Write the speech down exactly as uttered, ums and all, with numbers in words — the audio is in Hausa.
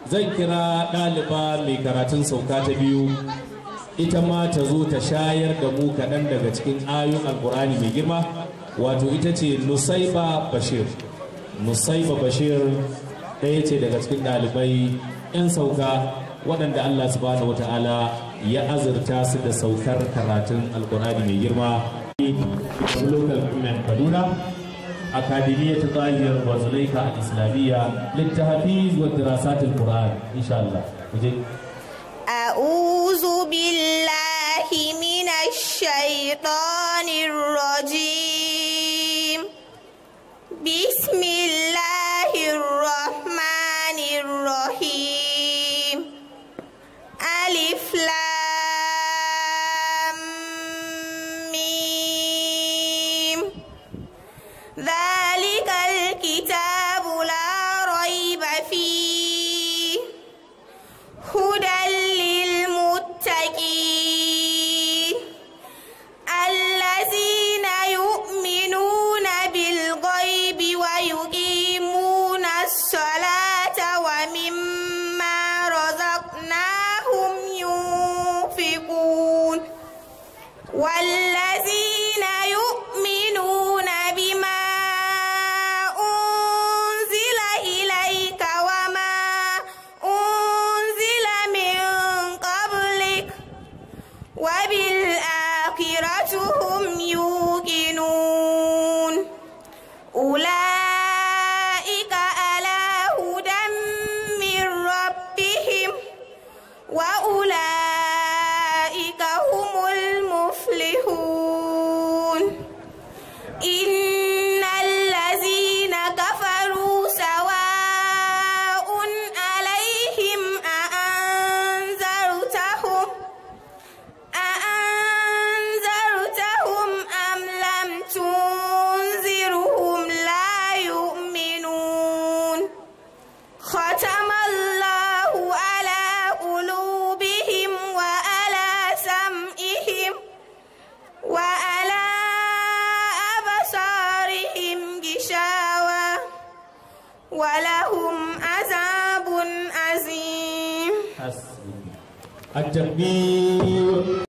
zan kira ɗaliba mai karatun sauka ta biyu ita ma ta zo ta shayar da mu kaɗan daga cikin ayoyin alkur'ani mai girma, wato ita ce Nusaiba Bashir. Nusaiba Bashir ɗaya ce daga cikin ɗalibai 'yan sauka waɗanda Allah subhanahu wata'ala ya azurta su da saukar karatun alkur'ani mai girma. Local Government Kaduna, Akademiyyat Tahir wa Zulaika al-Islamiyya للتحفيظ والدراسات القرآن إن شاء الله. أعوذ بالله من الشيطان الرجيم. بسم الله الرحمن الرحيم. ألف لام ميم. ذلك الكتاب لا ريب فيه هدى للمتقين الذين يؤمنون بالغيب ويقيمون الصلاة ومما رزقناهم ينفقون والذين يؤمنون بما أنزل إليك وما أنزل من قبلك وبالآخرة هم يوقنون أولئك على هدى من ربهم وأولئك هم المفلحون إن الذين كفروا سواء عليهم أأنذرتهم أأنذرتهم أم لم تنذرهم لا يؤمنون ختم الله على قلوبهم وعلى سمعهم وعلى أبصارهم غشاوة ولهم عذاب عظيم. التكبير.